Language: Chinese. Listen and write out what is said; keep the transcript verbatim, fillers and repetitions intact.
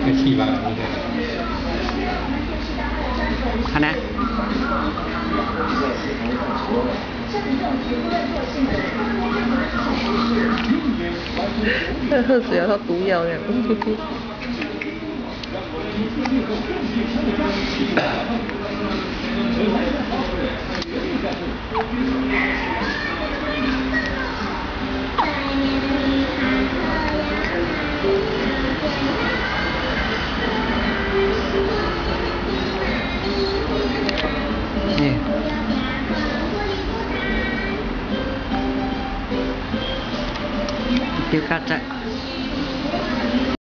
个气吧，那个。 看呢？ 那喝水要它毒药那样。 นี่เกี่ยวกับจะ